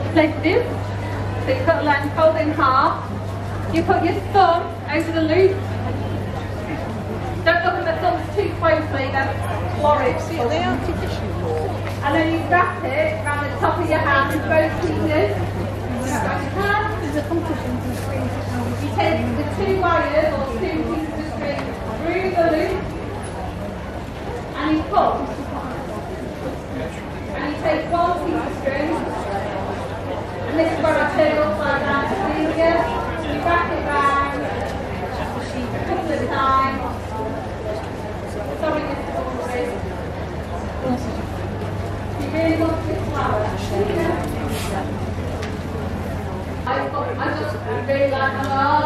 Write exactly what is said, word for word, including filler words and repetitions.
like this. So you cut a length, fold it in half. You put your thumb over the loop. Don't look at the thumbs too closely, that's florid. Are they artificial or? And then you wrap it around the top of your hand with both fingers. You take the two wires or two pieces of string through the loop and you pull. And you take one piece of string, and this is where I turn it upside down to finger. You wrap it round a couple of times. Sorry, Mister Bumblebees. You really want this flower. I, I just really like my